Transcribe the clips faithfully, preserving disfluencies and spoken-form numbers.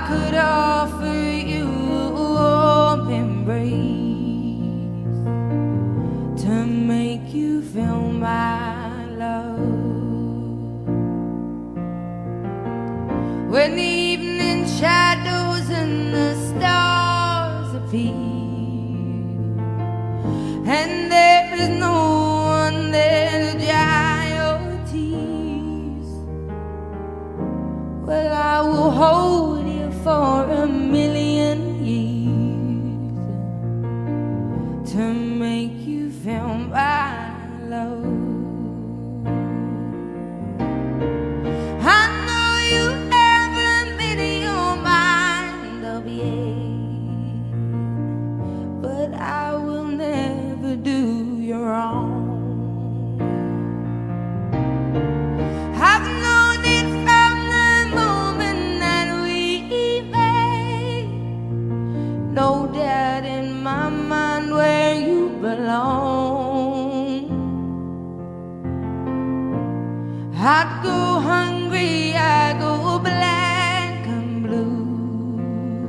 could offer you a warm embrace to make you feel my love. When the evening shadows and the stars appear, and there is no one there to dry your tears, well, I will hold you for a million years to make you feel my love. I know you haven't made your mind up yet, but I will never do you wrong. I've known it from the moment that we met, no doubt in my mind where you belong. I'd go hungry, I'd go black and blue,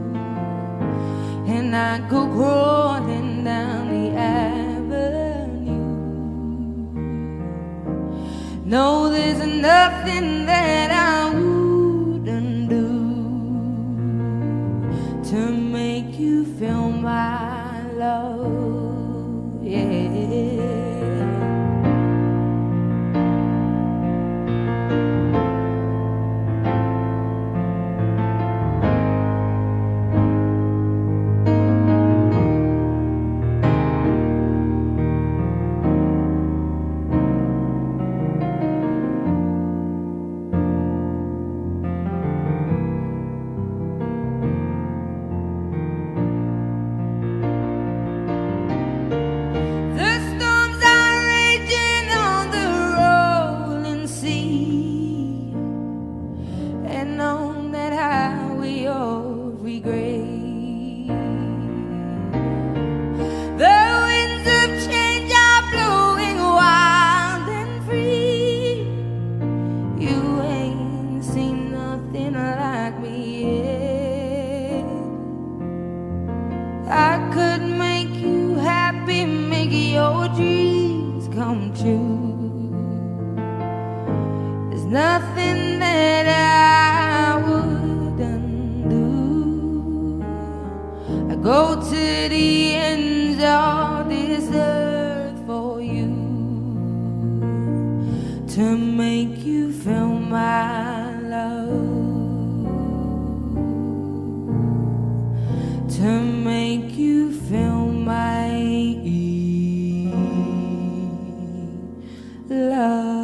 and I'd go crawling down the avenue. No, there's nothing that I wouldn't do to make you feel my love, yeah. I could make you happy, make your dreams come true. There's nothing that I wouldn't do. I go to the ends of this earth for you, to make you feel my love, to make you feel my love.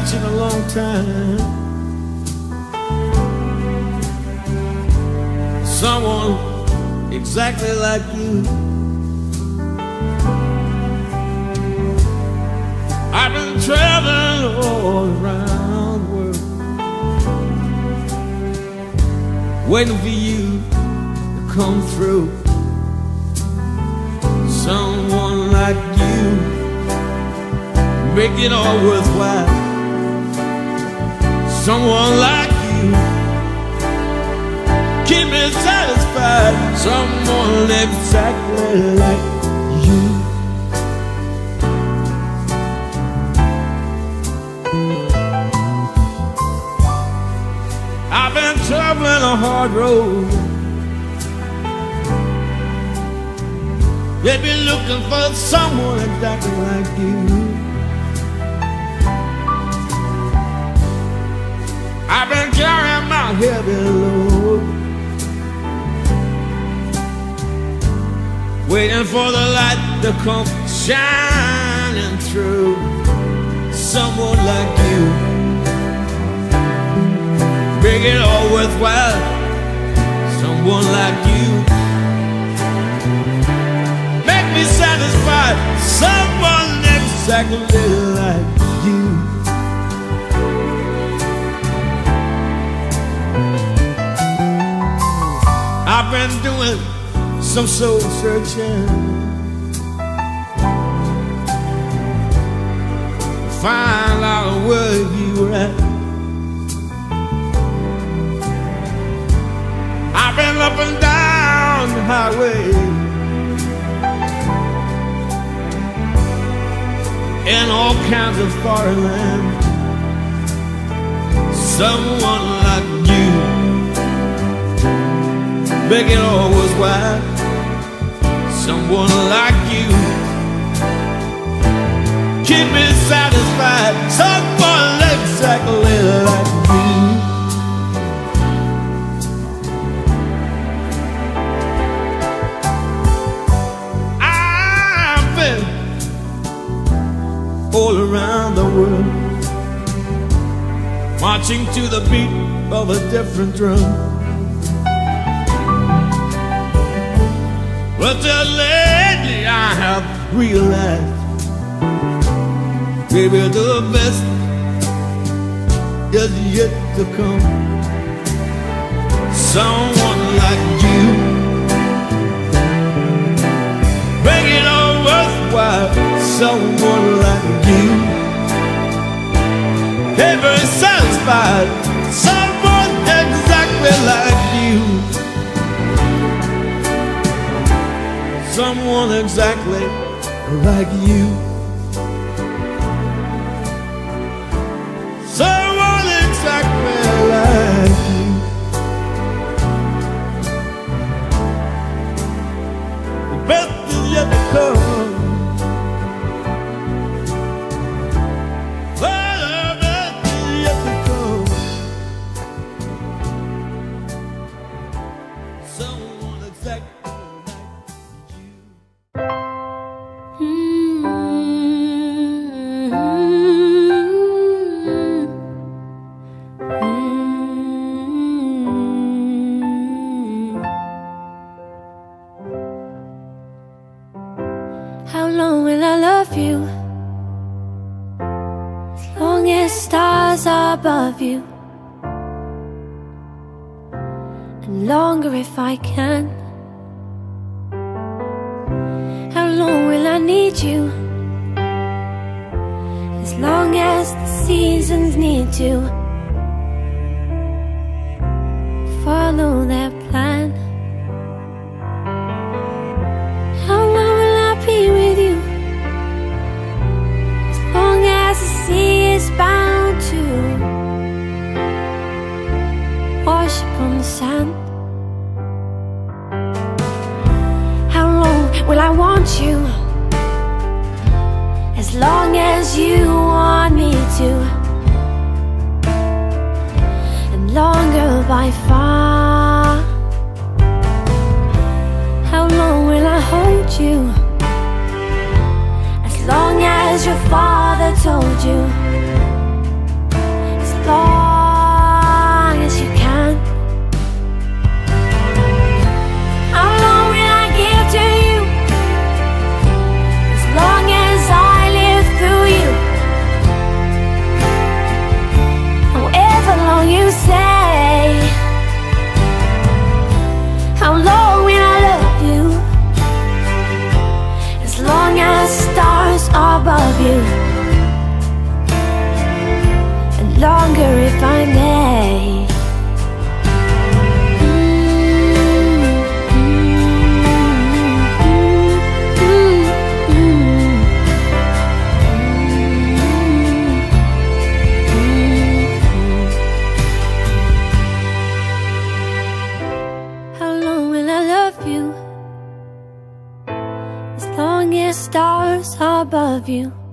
searching a long time. Someone exactly like you. I've been traveling all around the world, waiting for you to come through. Someone like you, make it all worthwhile. Someone like you, keep me satisfied. Someone exactly like you. I've been traveling a hard road. They've been looking for someone exactly like you. I've been carrying my heavy load, waiting for the light to come shining through. Someone like you, make it all worthwhile. Someone like you, make me satisfied. Someone exactly like you. I've been doing some soul searching, find out where you were at. I've been up and down the highway, in all kinds of foreign lands. Someone like you, make it all worthwhile. Someone like you, keep me satisfied. Someone exactly like you. I've been all around the world, marching to the beat of a different drum. But just lately I have realized, baby, the best is yet to come. Someone like you, make it all worthwhile. Someone like you, ever satisfied. Someone exactly like you. Someone exactly like you. Someone exactly like you. The best is yet to come. The best is yet to come. Someone exactly. How long will I love you? As long as stars are above you, and longer if I can. How long will I need you? As long as the seasons need to follow their plan. How long will I be with you? As long as the sea is bound to wash upon the sand. How long will I want you? As long as you want me to, and longer by far. How long will I hold you? As long as your father told you love you as long as stars are above you.